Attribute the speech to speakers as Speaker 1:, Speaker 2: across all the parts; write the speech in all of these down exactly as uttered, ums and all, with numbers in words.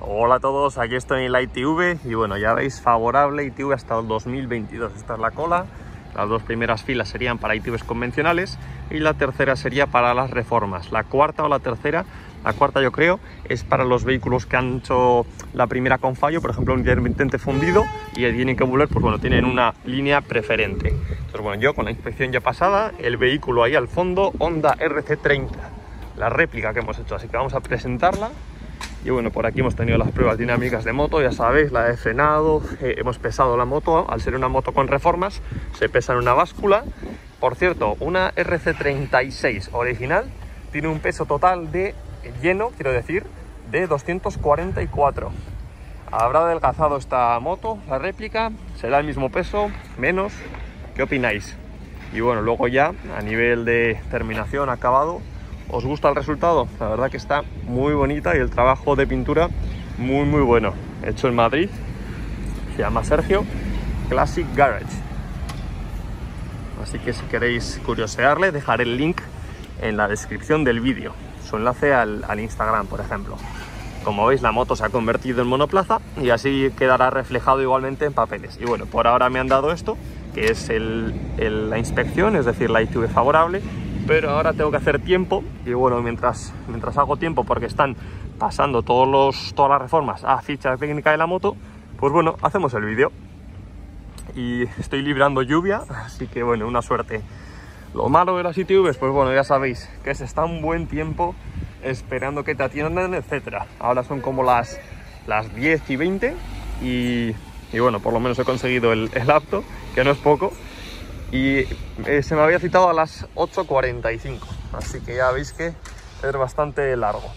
Speaker 1: Hola a todos, aquí estoy en la I T V y bueno, ya veis, favorable I T V hasta el dos mil veintidós. Esta es la cola, las dos primeras filas serían para I T Vs convencionales y la tercera sería para las reformas. La cuarta o la tercera, la cuarta yo creo, es para los vehículos que han hecho la primera con fallo, por ejemplo un intermitente fundido y tienen que volver, pues bueno, tienen una línea preferente. Entonces bueno, yo con la inspección ya pasada, el vehículo ahí al fondo, Honda R C treinta, la réplica que hemos hecho, así que vamos a presentarla. Y bueno, por aquí hemos tenido las pruebas dinámicas de moto, ya sabéis, la he frenado, eh, hemos pesado la moto, al ser una moto con reformas, se pesa en una báscula. Por cierto, una R C treinta y seis original tiene un peso total de lleno, quiero decir, de doscientos cuarenta y cuatro. ¿Habrá adelgazado esta moto, la réplica? ¿Será el mismo peso? ¿Menos? ¿Qué opináis? Y bueno, luego ya, a nivel de terminación, acabado, ¿os gusta el resultado? La verdad que está muy bonita y el trabajo de pintura muy muy bueno. Hecho en Madrid, se llama Sergio Classic Garage. Así que si queréis curiosearle, dejaré el link en la descripción del vídeo, su enlace al, al Instagram, por ejemplo. Como veis, la moto se ha convertido en monoplaza y así quedará reflejado igualmente en papeles. Y bueno, por ahora me han dado esto, que es el, el, la inspección, es decir, la I T V favorable. Pero ahora tengo que hacer tiempo y bueno, mientras, mientras hago tiempo, porque están pasando todos los, todas las reformas a ficha técnica de la moto, pues bueno, hacemos el vídeo. Y estoy librando lluvia, así que bueno, una suerte. Lo malo de las I T Vs, pues bueno, ya sabéis que se está un buen tiempo esperando que te atiendan, etcétera. Ahora son como las, las diez y veinte y, y bueno, por lo menos he conseguido el, el apto, que no es poco. Y eh, se me había citado a las ocho cuarenta y cinco, así que ya veis que es bastante largo.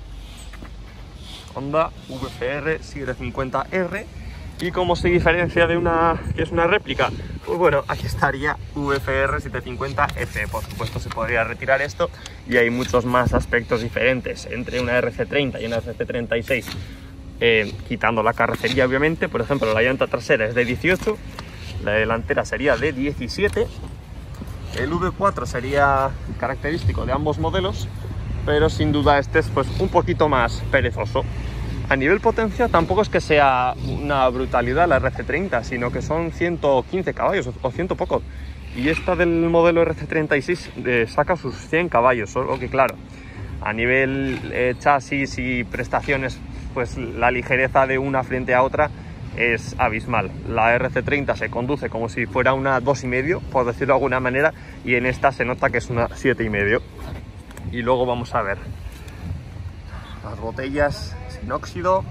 Speaker 1: Honda V F R setecientos cincuenta R. ¿Y cómo se diferencia de una que es una réplica? Pues bueno, aquí estaría V F R setecientos cincuenta F. Por supuesto se podría retirar esto y hay muchos más aspectos diferentes entre una R C treinta y una R C treinta y seis, eh, quitando la carrocería obviamente. Por ejemplo, la llanta trasera es de dieciocho, la delantera sería de diecisiete, el V cuatro sería característico de ambos modelos, pero sin duda este es pues un poquito más perezoso. A nivel potencia tampoco es que sea una brutalidad la R C treinta, sino que son ciento quince caballos o cien poco, y esta del modelo R C treinta y seis eh, saca sus cien caballos, solo que claro, a nivel eh, chasis y prestaciones, pues la ligereza de una frente a otra es abismal. La R C treinta se conduce como si fuera una dos y medio, por decirlo de alguna manera, y en esta se nota que es una siete y medio. Y luego vamos a ver las botellas sin óxido,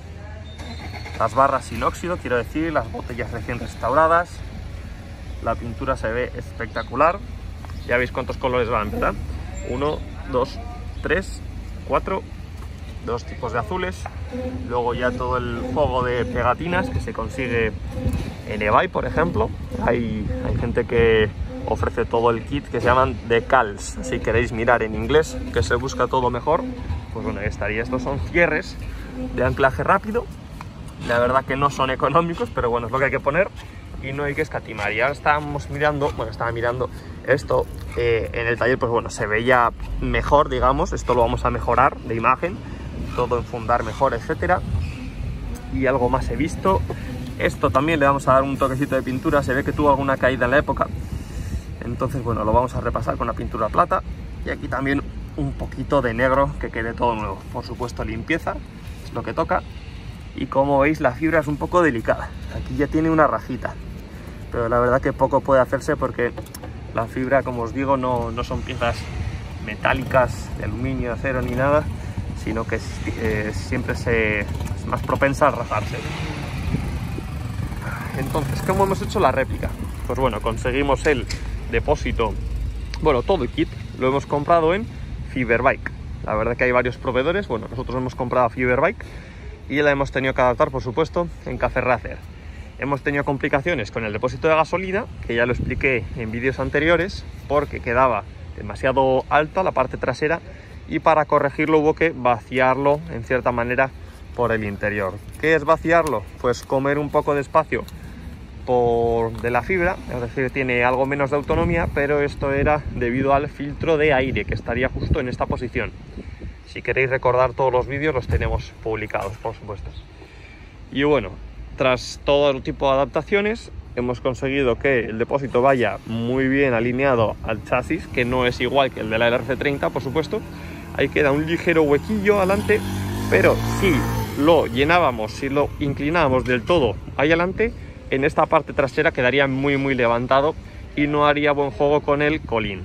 Speaker 1: las barras sin óxido, quiero decir, las botellas recién restauradas. La pintura se ve espectacular. Ya veis cuántos colores van, ¿verdad? Uno, dos, tres, cuatro, dos tipos de azules. Luego ya todo el juego de pegatinas que se consigue en eBay, por ejemplo. Hay, hay gente que ofrece todo el kit que se llaman decals. Si queréis mirar en inglés, que se busca todo mejor, pues bueno, ahí estaría. Estos son cierres de anclaje rápido. La verdad que no son económicos, pero bueno, es lo que hay que poner y no hay que escatimar. Y ahora estábamos mirando, bueno, estaba mirando esto eh, en el taller, pues bueno, se veía mejor, digamos. Esto lo vamos a mejorar de imagen, todo enfundar mejor, etcétera. Y algo más he visto. Esto también le vamos a dar un toquecito de pintura. Se ve que tuvo alguna caída en la época, entonces bueno, lo vamos a repasar con la pintura plata. Y aquí también un poquito de negro, que quede todo nuevo. Por supuesto, limpieza es lo que toca. Y como veis, la fibra es un poco delicada. Aquí ya tiene una rajita, pero la verdad que poco puede hacerse porque la fibra, como os digo, no, no son piezas metálicas de aluminio, acero ni nada, sino que eh, siempre se, es más propensa a rajarse. Entonces, ¿cómo hemos hecho la réplica? Pues bueno, conseguimos el depósito, bueno, todo el kit lo hemos comprado en Fiberbike. La verdad que hay varios proveedores. Bueno, nosotros hemos comprado a Fiberbike y la hemos tenido que adaptar, por supuesto, en Café Racer. Hemos tenido complicaciones con el depósito de gasolina, que ya lo expliqué en vídeos anteriores, porque quedaba demasiado alta la parte trasera y para corregirlo hubo que vaciarlo en cierta manera por el interior. ¿Qué es vaciarlo? Pues comer un poco de espacio por de la fibra, es decir, tiene algo menos de autonomía, pero esto era debido al filtro de aire que estaría justo en esta posición. Si queréis recordar todos los vídeos, los tenemos publicados, por supuesto. Y bueno, tras todo tipo de adaptaciones, hemos conseguido que el depósito vaya muy bien alineado al chasis, que no es igual que el de la R C treinta, por supuesto. Ahí queda un ligero huequillo adelante, pero si lo llenábamos, si lo inclinábamos del todo ahí adelante, en esta parte trasera quedaría muy muy levantado y no haría buen juego con el colín.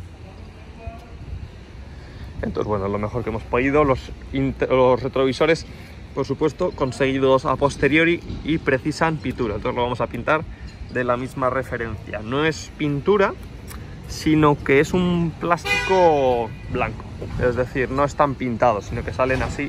Speaker 1: Entonces, bueno, lo mejor que hemos podido, los, los retrovisores, por supuesto, conseguidos a posteriori y precisan pintura. Entonces lo vamos a pintar de la misma referencia. No es pintura, sino que es un plástico blanco. Es decir, no están pintados, sino que salen así.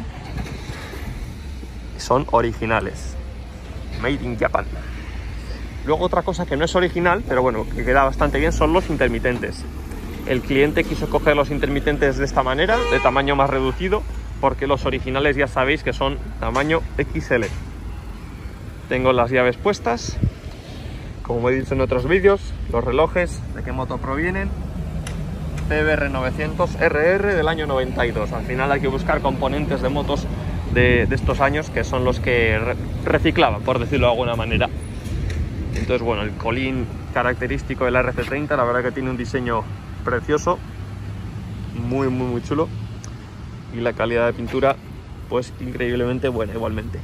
Speaker 1: Son originales. Made in Japan. Luego otra cosa que no es original, pero bueno, que queda bastante bien, son los intermitentes. El cliente quiso coger los intermitentes de esta manera, de tamaño más reducido, porque los originales ya sabéis que son tamaño equis ele. Tengo las llaves puestas, como he dicho en otros vídeos, los relojes, ¿de qué moto provienen? C B R novecientos R R del año noventa y dos. Al final hay que buscar componentes de motos de, de estos años, que son los que re reciclaban, por decirlo de alguna manera. Entonces, bueno, el colín característico de la R C treinta, la verdad que tiene un diseño precioso, muy muy muy chulo, y la calidad de pintura pues increíblemente buena igualmente.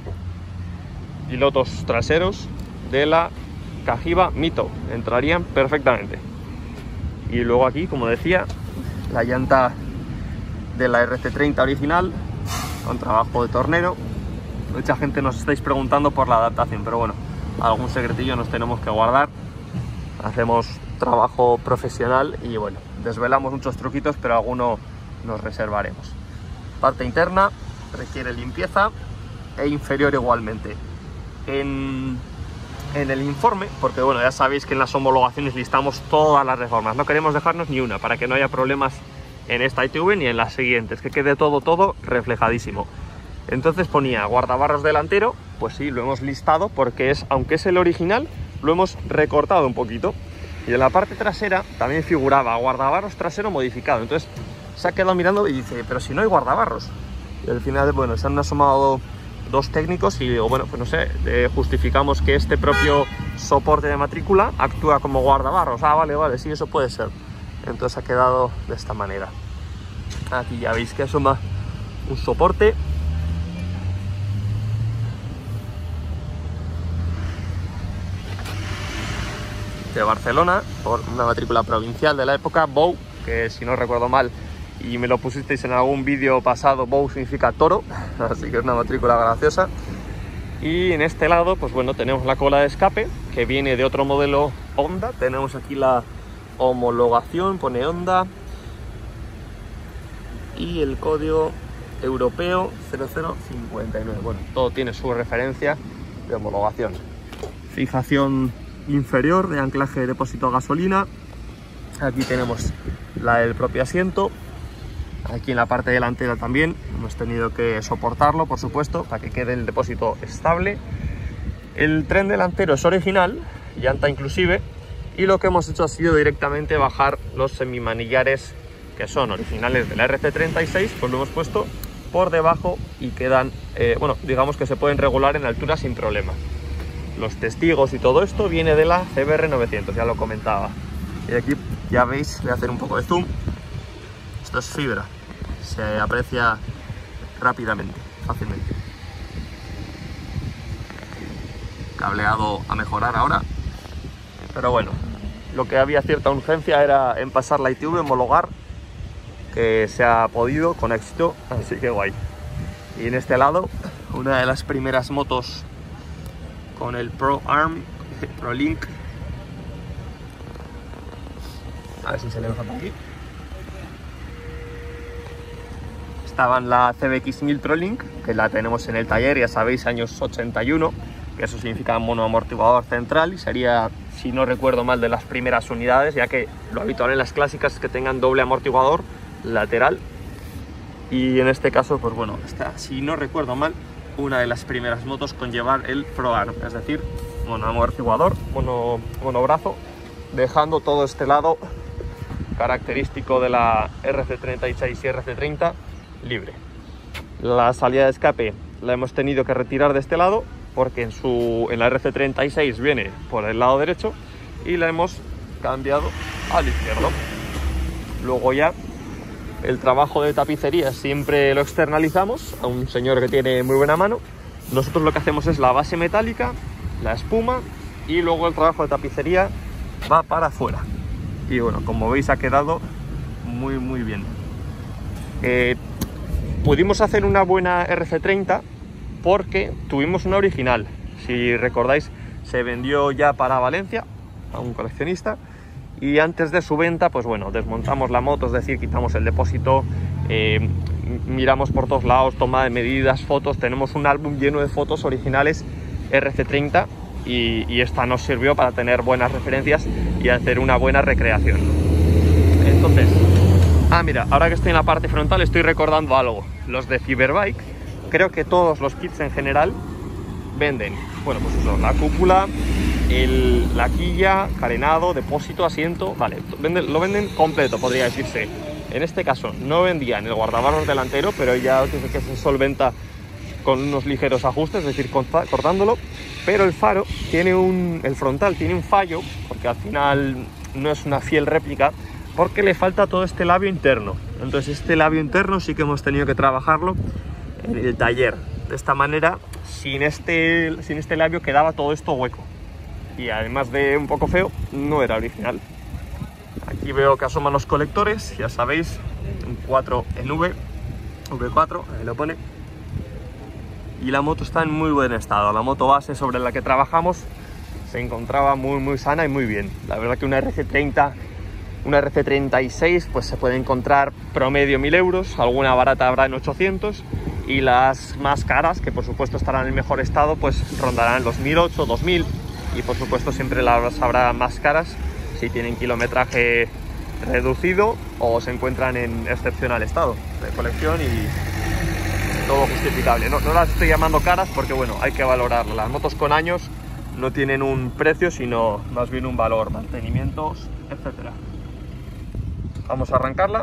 Speaker 1: Pilotos traseros de la Cagiva Mito entrarían perfectamente. Y luego aquí, como decía, la llanta de la R C treinta original con trabajo de tornero. Mucha gente nos estáis preguntando por la adaptación, pero bueno, algún secretillo nos tenemos que guardar. Hacemos trabajo profesional y bueno, desvelamos muchos truquitos, pero alguno nos reservaremos. Parte interna requiere limpieza e inferior igualmente. En, en el informe, porque bueno, ya sabéis que en las homologaciones listamos todas las reformas, no queremos dejarnos ni una para que no haya problemas en esta I T V ni en las siguientes, que quede todo todo reflejadísimo. Entonces ponía guardabarros delantero, pues sí, lo hemos listado porque es, aunque es el original, lo hemos recortado un poquito. Y en la parte trasera también figuraba guardabarros trasero modificado. Entonces se ha quedado mirando y dice, pero si no hay guardabarros. Y al final, bueno, se han asomado dos técnicos y digo, bueno, pues no sé, eh, justificamos que este propio soporte de matrícula actúa como guardabarros. Ah, vale, vale, sí, eso puede ser. Entonces ha quedado de esta manera. Aquí ya veis que asoma un soporte. De Barcelona, por una matrícula provincial de la época, B O W, que si no recuerdo mal y me lo pusisteis en algún vídeo pasado, B O W significa toro, así que es una matrícula graciosa. Y en este lado, pues bueno, tenemos la cola de escape, que viene de otro modelo Honda. Tenemos aquí la homologación, pone Honda, y el código europeo cero cero cincuenta y nueve. Bueno, todo tiene su referencia de homologación. Fijación inferior de anclaje de depósito a gasolina. Aquí tenemos la del propio asiento. Aquí en la parte delantera también hemos tenido que soportarlo, por supuesto, para que quede el depósito estable. El tren delantero es original, llanta inclusive, y lo que hemos hecho ha sido directamente bajar los semimanillares que son originales de la R C treinta y seis, pues lo hemos puesto por debajo y quedan, eh, bueno, digamos que se pueden regular en altura sin problema. Los testigos y todo esto viene de la C B R novecientos, ya lo comentaba. Y aquí ya veis, voy a hacer un poco de zoom. Esto es fibra, se aprecia rápidamente, fácilmente. Cableado a mejorar ahora, pero bueno, lo que había cierta urgencia era en pasar la I T V, homologar, que se ha podido con éxito, así que guay. Y en este lado, una de las primeras motos con el Pro Arm, Pro Link. A ver si se le deja por aquí. Estaba en la C B X mil Pro Link, que la tenemos en el taller, ya sabéis, años ochenta y uno, que eso significa monoamortiguador central, y sería, si no recuerdo mal, de las primeras unidades, ya que lo habitual en las clásicas es que tengan doble amortiguador lateral. Y en este caso, pues bueno, está, si no recuerdo mal, una de las primeras motos con llevar el Pro Arm, es decir, monoamortiguador, mono, monobrazo, dejando todo este lado característico de la R C treinta y seis y R C treinta libre. La salida de escape la hemos tenido que retirar de este lado porque en, su, en la R C treinta y seis viene por el lado derecho y la hemos cambiado al izquierdo. Luego ya el trabajo de tapicería siempre lo externalizamos a un señor que tiene muy buena mano. Nosotros lo que hacemos es la base metálica, la espuma y luego el trabajo de tapicería va para afuera. Y bueno, como veis ha quedado muy muy bien. Eh, pudimos hacer una buena R C treinta porque tuvimos una original. Si recordáis, se vendió ya para Valencia a un coleccionista y antes de su venta, pues bueno, desmontamos la moto, es decir, quitamos el depósito, eh, miramos por todos lados, toma de medidas, fotos. Tenemos un álbum lleno de fotos originales R C treinta y, y esta nos sirvió para tener buenas referencias y hacer una buena recreación. Entonces, ah mira, ahora que estoy en la parte frontal estoy recordando algo. Los de Fiberbike, creo que todos los kits en general venden, bueno, pues eso, la cúpula, el, la quilla, carenado, depósito, asiento, vale, venden, lo venden completo, podría decirse. En este caso no vendían el guardabarros delantero, pero ya dice que se solventa con unos ligeros ajustes, es decir, cortándolo. Pero el faro tiene un, el frontal tiene un fallo, porque al final no es una fiel réplica, porque le falta todo este labio interno. Entonces este labio interno sí que hemos tenido que trabajarlo en el taller. De esta manera, sin este, sin este labio quedaba todo esto hueco. Y además de un poco feo, no era original. Aquí veo que asoman los colectores, ya sabéis, un cuatro en V, V cuatro, ahí lo pone. Y la moto está en muy buen estado. La moto base sobre la que trabajamos se encontraba muy muy sana y muy bien. La verdad que una R C treinta, una R C treinta y seis pues se puede encontrar promedio mil euros, alguna barata habrá en ochocientos y las más caras, que por supuesto estarán en mejor estado, pues rondarán los mil ochocientos, dos mil, y por supuesto siempre las habrá más caras si tienen kilometraje reducido o se encuentran en excepcional estado de colección y todo justificable. No, no las estoy llamando caras porque bueno, hay que valorarlas. Las motos con años no tienen un precio, sino más bien un valor, mantenimientos, etcétera. Vamos a arrancarla.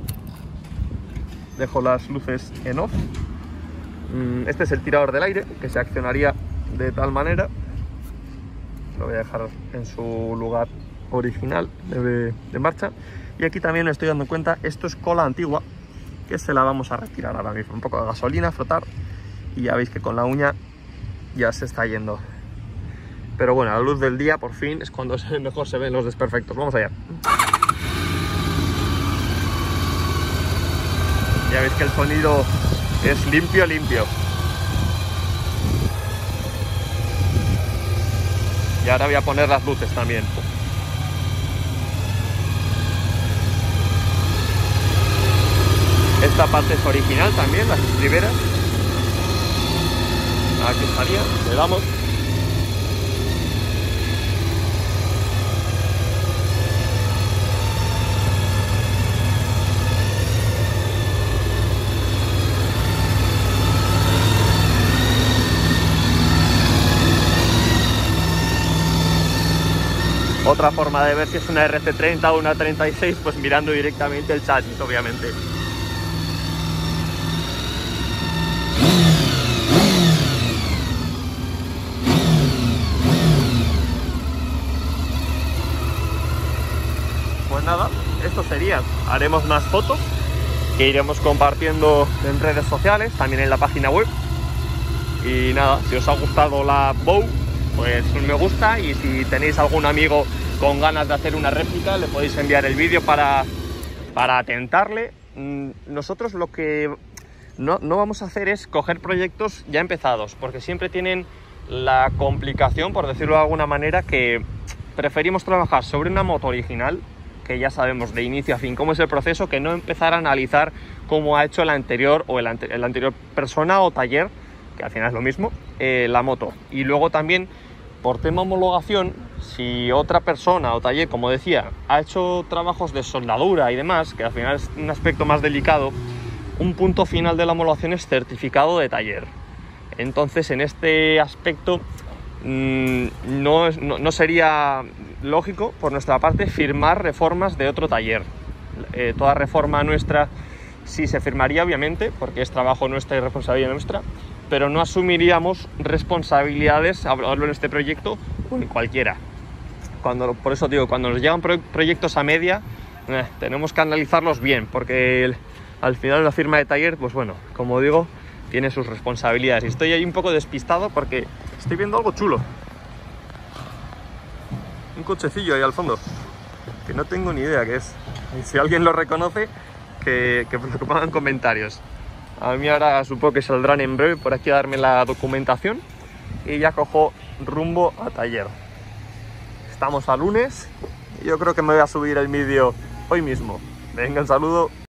Speaker 1: Dejo las luces en off. Este es el tirador del aire, que se accionaría de tal manera. Lo voy a dejar en su lugar original de, de marcha. Y aquí también me estoy dando cuenta, esto es cola antigua, que se la vamos a retirar ahora mismo. Un poco de gasolina, frotar, y ya veis que con la uña ya se está yendo. Pero bueno, a la luz del día, por fin, es cuando mejor se ven los desperfectos. Vamos allá. Ya veis que el sonido es limpio, limpio. Y ahora voy a poner las luces también. Esta parte es original también, las estriberas. Aquí estaría, le damos. Otra forma de ver si es una R C treinta o una treinta y seis, pues mirando directamente el chasis, obviamente. Pues nada, esto sería. Haremos más fotos que iremos compartiendo en redes sociales, también en la página web. Y nada, si os ha gustado la Bow, pues un me gusta, y si tenéis algún amigo con ganas de hacer una réplica, le podéis enviar el vídeo para, para atentarle. Nosotros lo que no, no vamos a hacer es coger proyectos ya empezados, porque siempre tienen la complicación, por decirlo de alguna manera, que preferimos trabajar sobre una moto original, que ya sabemos de inicio a fin cómo es el proceso, que no empezar a analizar cómo ha hecho el anterior o el, ante, el anterior persona o taller, que al final es lo mismo, eh, la moto. Y luego también, por tema homologación, si otra persona o taller, como decía, ha hecho trabajos de soldadura y demás, que al final es un aspecto más delicado, un punto final de la homologación es certificado de taller. Entonces, en este aspecto, mmm, no, no, no sería lógico por nuestra parte firmar reformas de otro taller. Eh, toda reforma nuestra sí se firmaría, obviamente, porque es trabajo nuestra y responsabilidad nuestra, pero no asumiríamos responsabilidades, hablo en este proyecto o en cualquiera. Cuando, por eso digo, cuando nos llegan pro proyectos a media, eh, tenemos que analizarlos bien, porque el, al final la firma de taller, pues bueno, como digo, tiene sus responsabilidades. Y estoy ahí un poco despistado porque estoy viendo algo chulo. Un cochecillo ahí al fondo, que no tengo ni idea qué es. Y si alguien lo reconoce, que, que lo pongan en comentarios. A mí ahora supongo que saldrán en breve por aquí a darme la documentación y ya cojo rumbo a taller. Estamos a lunes y yo creo que me voy a subir el vídeo hoy mismo. Venga, un saludo.